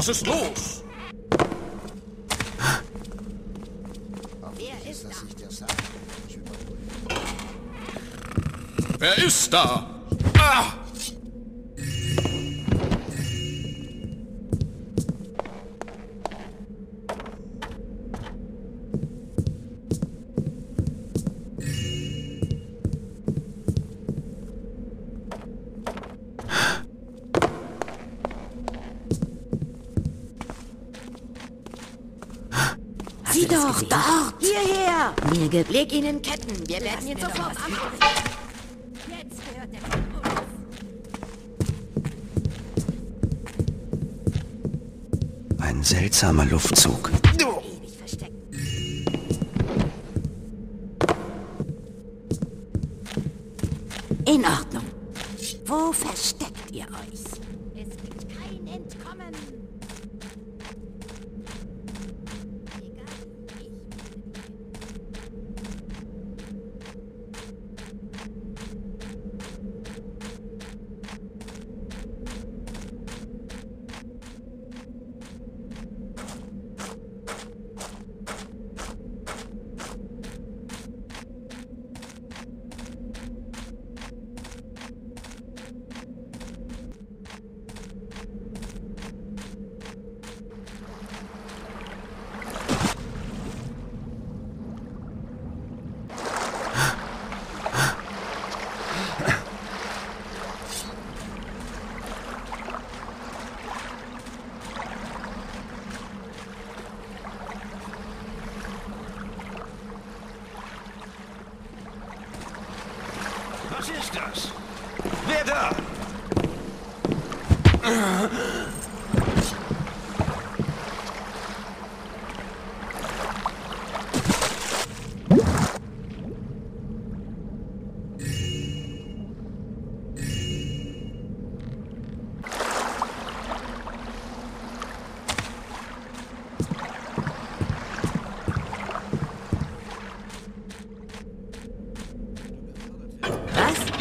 Was ist los? Wer ist da? Wer ist da? Ah! Sieh doch, dort! Hierher! Mir gibt. Leg ihn in Ketten. Wir werden ihn sofort anrufen. Jetzt gehört der uns. Ein seltsamer Luftzug. Ewig versteckt. In Ordnung. Wo versteckt ihr euch? Es gibt kein Entkommen. Egal, Was ist das? Wer da? Was?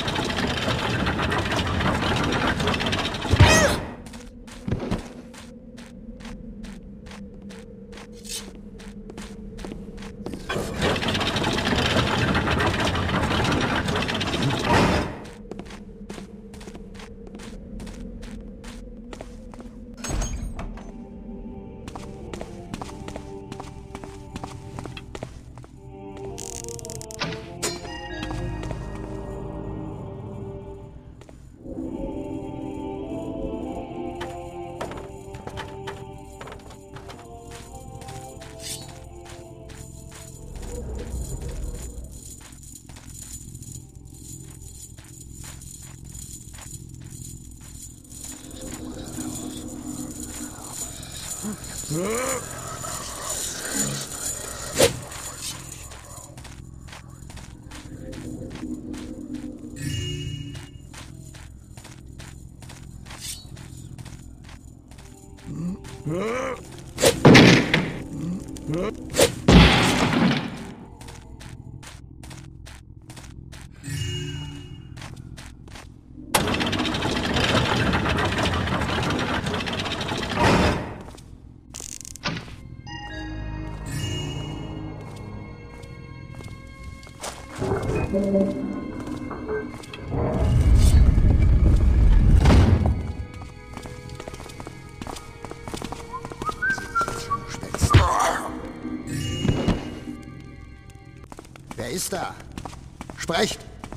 Wer ist da? Sprecht!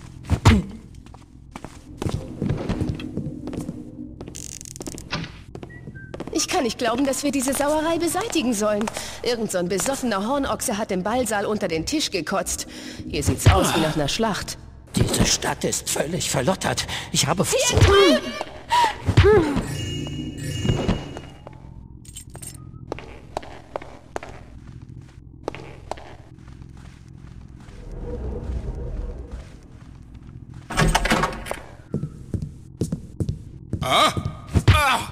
Ich kann nicht glauben, dass wir diese Sauerei beseitigen sollen. Irgend so ein besoffener Hornochse hat im Ballsaal unter den Tisch gekotzt. Hier sieht's aus wie nach einer Schlacht. Diese Stadt ist völlig verlottert. Ich habe... Ah! Ah!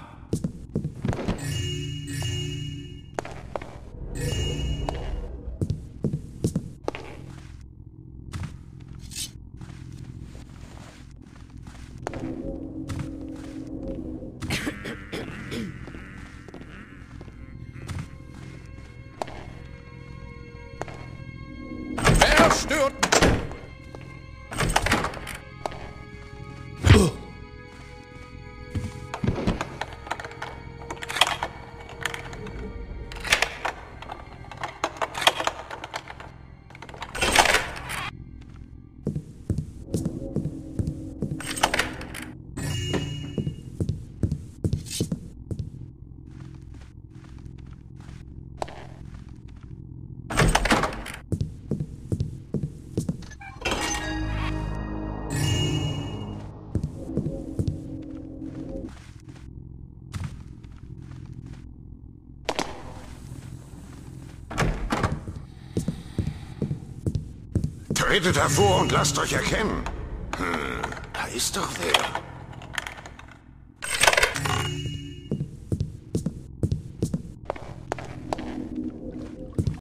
Tretet hervor und lasst euch erkennen. Da ist doch wer.